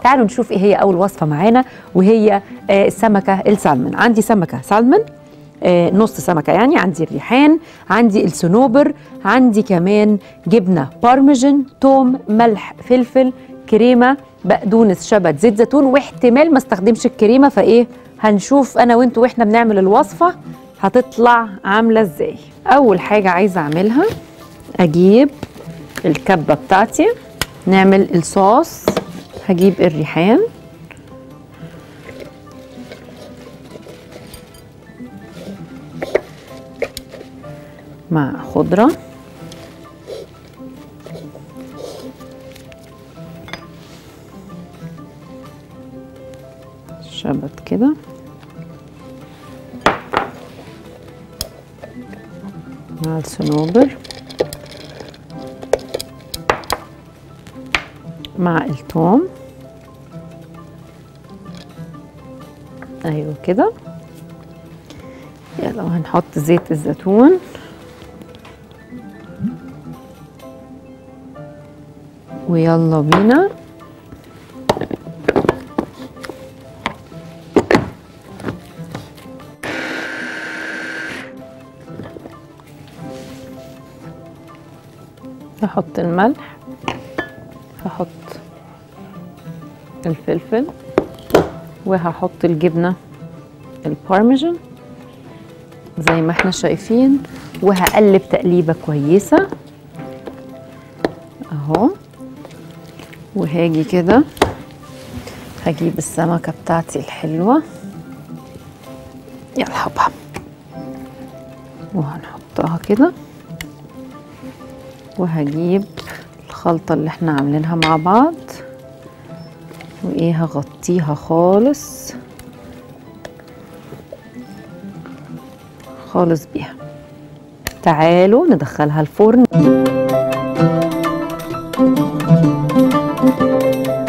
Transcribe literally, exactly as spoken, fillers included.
تعالوا نشوف ايه هي اول وصفه معانا، وهي آه السمكه السالمون. عندي سمكه سالمون آه نص سمكه يعني، عندي الريحان، عندي الصنوبر، عندي كمان جبنه بارميجان، توم، ملح، فلفل، كريمه، بقدونس، شبت، زيت زيتون، واحتمال ما استخدمش الكريمه، فايه هنشوف انا وانتوا واحنا بنعمل الوصفه هتطلع عامله ازاي. اول حاجه عايزه اعملها اجيب الكبه بتاعتي نعمل الصوص. هجيب الريحان مع خضره، شبت كده، مع الصنوبر، مع الثوم، ايوه كده. يلا وهنحط زيت الزيتون، ويلا بينا هحط الملح، هحط الفلفل، وهحط الجبنة البارميجان زي ما احنا شايفين، وهقلب تقليبة كويسة اهو. وهاجي كده هجيب السمكة بتاعتي الحلوة، يلا حبها، وهنحطها كده، وهجيب الخلطة اللي احنا عاملينها مع بعض، وايه هغطيها خالص خالص بيها. تعالوا ندخلها الفرن.